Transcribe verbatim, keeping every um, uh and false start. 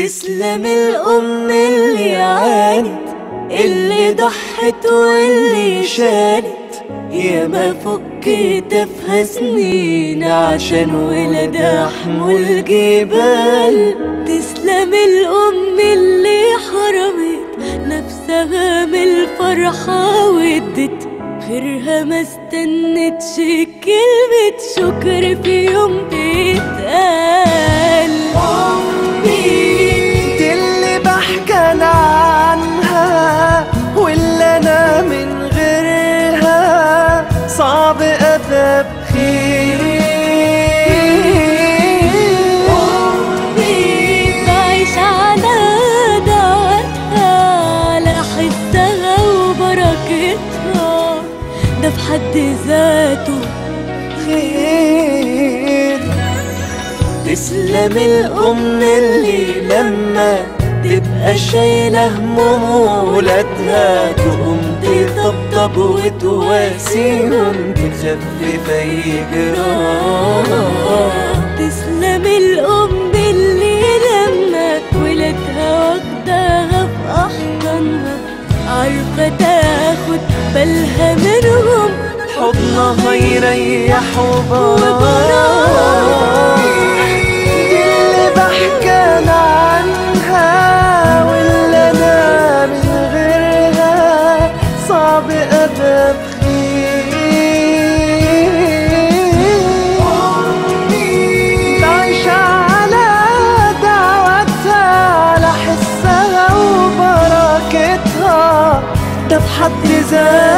تسلم الأم اللي عانت، اللي ضحت واللي شالت، يا ما فوق كتافها سنين عشان ولادها حموا الجبال. تسلم الأم اللي حرمت نفسها من الفرحة وادت غيرها، ما استنتش كلمة شكر في يوم تتقال. أمي دي اللي بحكي أنا عنها، واللي أنا من غيرها صعب أبقى بخير. أمي بعيش على دعوتها، على حسها وبركتها، ده في حد ذاته خير. تسلم الأم اللي لما تبقى شايلة هموم ولادها تقوم تطبطب وتواسيهم تخفف أي جراح. تسلم الأم اللي لما ولادها واخداها في أحضانها، عارفة تاخد بالها منهم، حضنها يريح وبراح. دي اللي بحكي أنا عنها، واللي أنا من غيرها صعب أبقى بخير. بعيش على دعوتها، على حسها وبركتها، ده بحد ذاته